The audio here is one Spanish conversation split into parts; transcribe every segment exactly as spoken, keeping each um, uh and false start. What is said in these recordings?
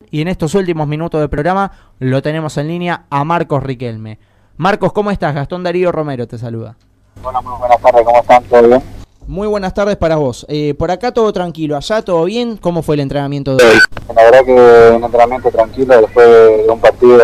y en estos últimos minutos del programa lo tenemos en línea a Marcos Riquelme. Marcos, ¿cómo estás? Gastón Darío Romero te saluda. Hola, muy buenas tardes, ¿cómo están? ¿Todo bien? Muy buenas tardes para vos. Eh, por acá todo tranquilo, allá todo bien. ¿Cómo fue el entrenamiento de hoy? La verdad que un entrenamiento tranquilo después de un partido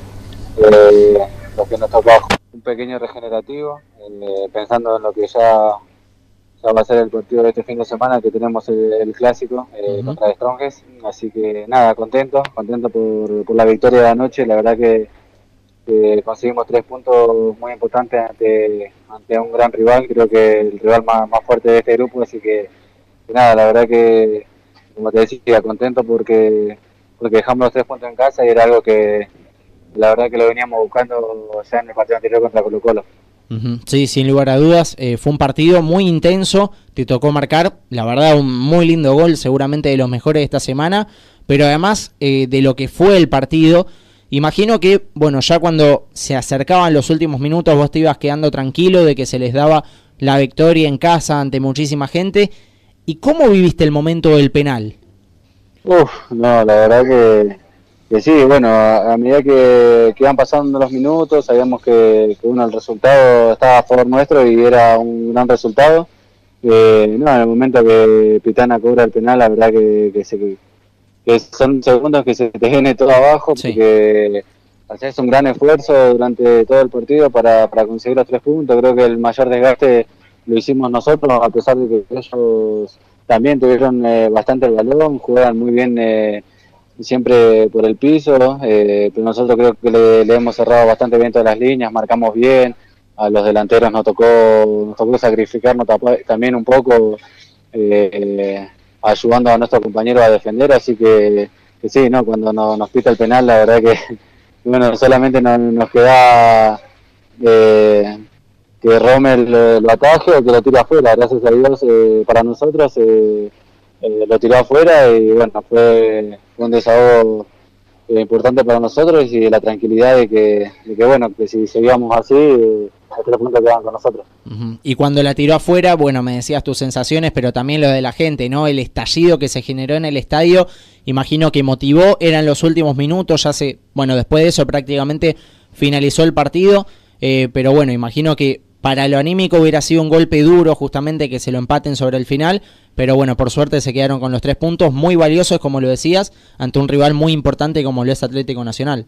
eh, lo que nos tocó un pequeño regenerativo, eh, pensando en lo que ya, ya va a ser el partido de este fin de semana, que tenemos el, el clásico eh, uh-huh. contra The Strongest. Así que nada, contento, contento por, por la victoria de anoche. La verdad que que conseguimos tres puntos muy importantes ante, ante un gran rival, creo que el rival más, más fuerte de este grupo, así que, que nada, la verdad que, como te decía, contento porque, porque dejamos los tres puntos en casa y era algo que la verdad que lo veníamos buscando ya en el partido anterior contra Colo-Colo. Uh-huh. Sí, sin lugar a dudas, eh, fue un partido muy intenso, te tocó marcar, la verdad, un muy lindo gol, seguramente de los mejores de esta semana, pero además eh, de lo que fue el partido. Imagino que, bueno, ya cuando se acercaban los últimos minutos vos te ibas quedando tranquilo de que se les daba la victoria en casa ante muchísima gente. ¿Y cómo viviste el momento del penal? Uf, no, la verdad que, que sí, bueno, a, a medida que, que iban pasando los minutos, sabíamos que, que uno, el resultado estaba a favor nuestro y era un gran resultado. Eh, no, en el momento que Pitana cobra el penal, la verdad que, que se... que son segundos que se te viene todo abajo, sí. Porque haces un gran esfuerzo durante todo el partido para, para conseguir los tres puntos. Creo que el mayor desgaste lo hicimos nosotros, a pesar de que ellos también tuvieron eh, bastante el balón, juegan muy bien eh, siempre por el piso, eh, pero nosotros creo que le, le hemos cerrado bastante bien todas las líneas, marcamos bien, a los delanteros nos tocó, nos tocó sacrificarnos también un poco, eh, ayudando a nuestro compañero a defender, así que, que sí, no, cuando no, nos pita el penal, la verdad que bueno, solamente nos, nos queda eh, que Rommel lo, lo ataje o que lo tire afuera. Gracias a Dios eh, para nosotros eh, eh, lo tiró afuera y bueno, fue, fue un desahogo eh, importante para nosotros y la tranquilidad de que, de que bueno, que si seguíamos así, eh, los tres puntos quedaban con nosotros. Uh-huh. Y cuando la tiró afuera, bueno, me decías tus sensaciones, pero también lo de la gente, ¿no? El estallido que se generó en el estadio, imagino que motivó, eran los últimos minutos, ya se, bueno, después de eso prácticamente finalizó el partido, eh, pero bueno, imagino que para lo anímico hubiera sido un golpe duro justamente que se lo empaten sobre el final, pero bueno, por suerte se quedaron con los tres puntos muy valiosos, como lo decías, ante un rival muy importante como lo es Atlético Nacional.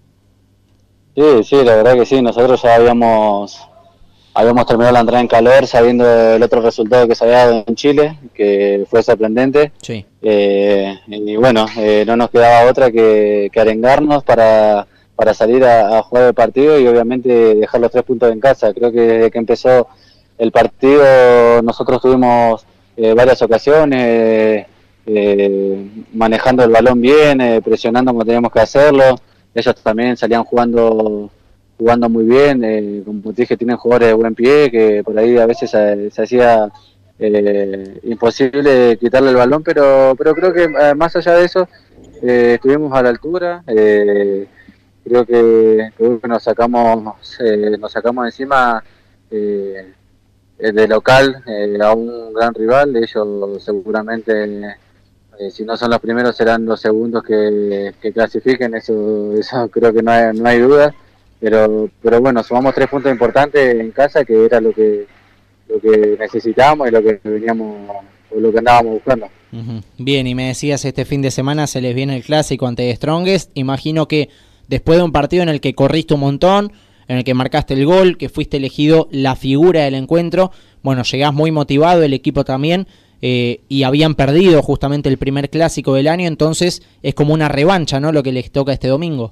Sí, sí, la verdad que sí, nosotros ya habíamos habíamos terminado la entrada en calor sabiendo el otro resultado que se había dado en Chile, que fue sorprendente. Sí. Eh, y bueno, eh, no nos quedaba otra que, que arengarnos para, para salir a, a jugar el partido y obviamente dejar los tres puntos en casa. Creo que desde que empezó el partido nosotros tuvimos eh, varias ocasiones, eh, manejando el balón bien, eh, presionando como teníamos que hacerlo. Ellos también salían jugando jugando muy bien, eh, como te dije, tienen jugadores de buen pie, que por ahí a veces se, se hacía eh, imposible quitarle el balón, pero pero creo que eh, más allá de eso, eh, estuvimos a la altura, eh, creo que, que nos sacamos eh, nos sacamos encima eh, de local eh, a un gran rival. Ellos seguramente, Eh, si no son los primeros, serán los segundos que, que clasifiquen, eso, eso creo que no hay, no hay duda, pero pero bueno, sumamos tres puntos importantes en casa, que era lo que lo que necesitábamos y lo que veníamos o lo que andábamos buscando. Uh-huh. Bien, y me decías, este fin de semana se les viene el clásico ante The Strongest. Imagino que después de un partido en el que corriste un montón, en el que marcaste el gol, que fuiste elegido la figura del encuentro, bueno, llegás muy motivado, el equipo también. Eh, y habían perdido justamente el primer clásico del año, entonces es como una revancha, ¿no?, lo que les toca este domingo.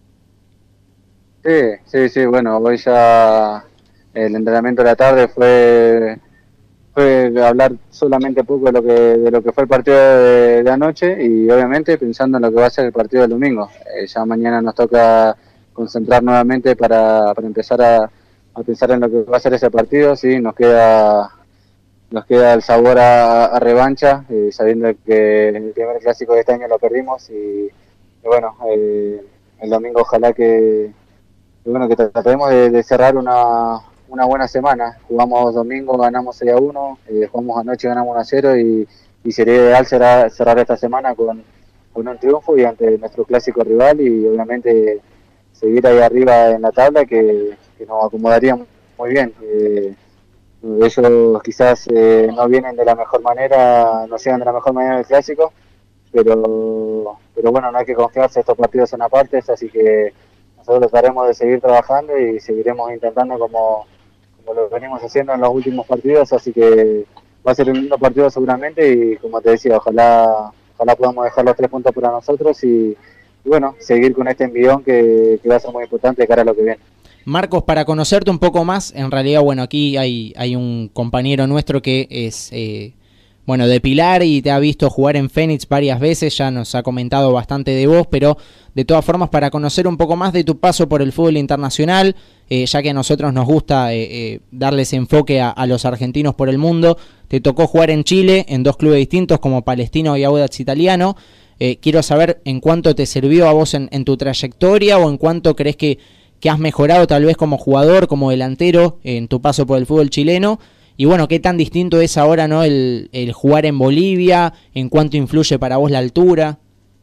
Sí, sí, sí, bueno, hoy ya el entrenamiento de la tarde fue fue hablar solamente poco de lo que de lo que fue el partido de, de anoche y obviamente pensando en lo que va a ser el partido del domingo. Eh, ya mañana nos toca concentrar nuevamente para, para empezar a, a pensar en lo que va a ser ese partido. Sí, nos queda Nos queda el sabor a, a revancha, eh, sabiendo que el primer clásico de este año lo perdimos y, y bueno, eh, el domingo ojalá que, que, bueno, que tratemos de, de cerrar una, una buena semana. Jugamos domingo, ganamos seis a uno, eh, jugamos anoche, ganamos uno a cero y, y sería ideal cerrar, cerrar esta semana con, con un triunfo y ante nuestro clásico rival y obviamente seguir ahí arriba en la tabla que, que nos acomodaría muy bien. Eh, ellos quizás eh, no vienen de la mejor manera, no llegan de la mejor manera del clásico, pero, pero bueno, no hay que confiarse, estos partidos son apartes, así que nosotros trataremos de seguir trabajando y seguiremos intentando como, como lo venimos haciendo en los últimos partidos, así que va a ser un lindo partido seguramente y como te decía, ojalá, ojalá podamos dejar los tres puntos para nosotros y, y bueno, seguir con este envión que, que va a ser muy importante de cara a lo que viene. Marcos, para conocerte un poco más, en realidad, bueno, aquí hay, hay un compañero nuestro que es, eh, bueno, de Pilar y te ha visto jugar en Fénix varias veces, ya nos ha comentado bastante de vos, pero de todas formas, para conocer un poco más de tu paso por el fútbol internacional, eh, ya que a nosotros nos gusta eh, eh, darles enfoque a, a los argentinos por el mundo, te tocó jugar en Chile, en dos clubes distintos como Palestino y Audax Italiano. Eh, quiero saber en cuánto te sirvió a vos en, en tu trayectoria o en cuánto crees que que has mejorado tal vez como jugador, como delantero en tu paso por el fútbol chileno y bueno, qué tan distinto es ahora, ¿no? el, el jugar en Bolivia, en cuánto influye para vos la altura.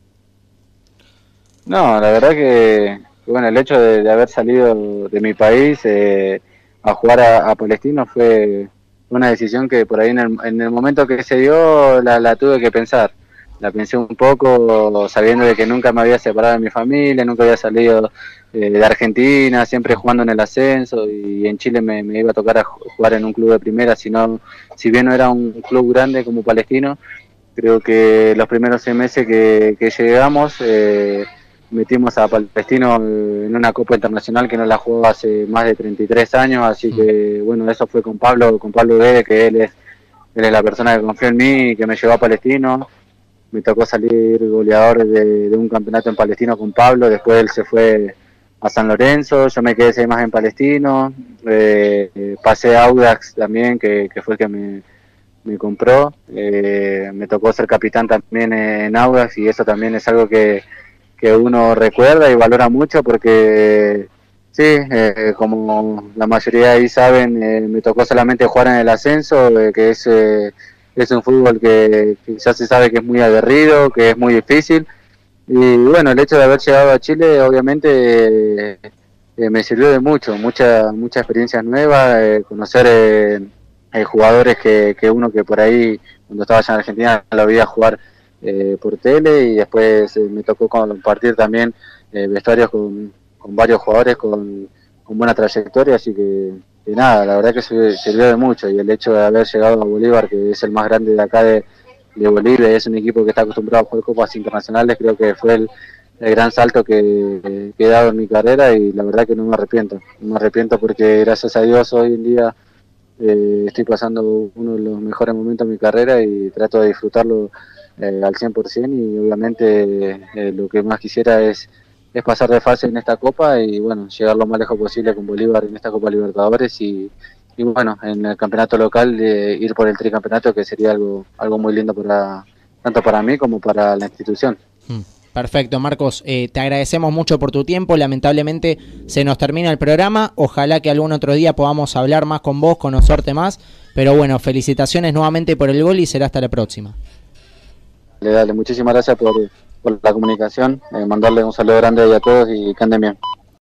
No, la verdad que, que bueno, el hecho de, de haber salido de mi país eh, a jugar a, a Palestino fue una decisión que por ahí en el, en el momento que se dio la, la tuve que pensar. La pensé un poco sabiendo de que nunca me había separado de mi familia, nunca había salido eh, de Argentina, siempre jugando en el ascenso y en Chile me, me iba a tocar a jugar en un club de primera, sino, si bien no era un club grande como Palestino, creo que los primeros seis meses que, que llegamos eh, metimos a Palestino en una Copa Internacional que no la jugó hace más de treinta y tres años, así que bueno, eso fue con Pablo, con Pablo Guede, que él es, él es la persona que confió en mí y que me llevó a Palestino. Me tocó salir goleador de, de un campeonato en Palestino con Pablo, después él se fue a San Lorenzo, yo me quedé seis más en Palestino, eh, eh, pasé a Audax también, que, que fue el que me, me compró, eh, me tocó ser capitán también en Audax y eso también es algo que, que uno recuerda y valora mucho porque sí, eh, como la mayoría ahí saben, eh, me tocó solamente jugar en el ascenso, eh, que es... Eh, es un fútbol que, que ya se sabe que es muy aguerrido, que es muy difícil y bueno, el hecho de haber llegado a Chile obviamente eh, eh, me sirvió de mucho, muchas muchas experiencias nuevas, eh, conocer eh, eh, jugadores que, que uno que por ahí cuando estaba allá en Argentina lo veía jugar eh, por tele y después eh, me tocó compartir también eh, vestuarios con, con varios jugadores con, con buena trayectoria, así que y nada, la verdad que sirvió de mucho y el hecho de haber llegado a Bolívar, que es el más grande de acá de, de Bolivia, es un equipo que está acostumbrado a jugar copas internacionales, creo que fue el, el gran salto que, que he dado en mi carrera y la verdad que no me arrepiento, no me arrepiento porque gracias a Dios hoy en día eh, estoy pasando uno de los mejores momentos de mi carrera y trato de disfrutarlo eh, al cien por ciento y obviamente eh, lo que más quisiera es es pasar de fase en esta Copa y bueno, llegar lo más lejos posible con Bolívar en esta Copa Libertadores y, y bueno, en el campeonato local eh, ir por el tricampeonato, que sería algo algo muy lindo para tanto para mí como para la institución. Perfecto, Marcos, eh, te agradecemos mucho por tu tiempo, lamentablemente se nos termina el programa, ojalá que algún otro día podamos hablar más con vos, conocerte más, pero bueno, felicitaciones nuevamente por el gol y será hasta la próxima. Dale, dale, muchísimas gracias por... por la comunicación, eh, mandarle un saludo grande a todos y que anden bien.